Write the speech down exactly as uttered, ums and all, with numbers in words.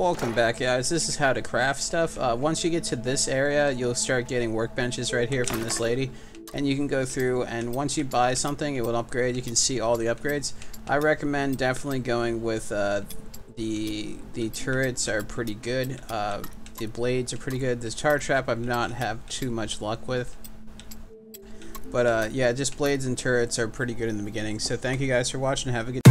Welcome back, guys. This is how to craft stuff. Uh, once you get to this area, you'll start getting workbenches right here from this lady, and you can go through, and once you buy something, it will upgrade. You can see all the upgrades. I recommend definitely going with uh, the the turrets are pretty good. Uh, the blades are pretty good. This tar trap I've not have too much luck with, but uh, yeah, just blades and turrets are pretty good in the beginning. So thank you guys for watching. Have a good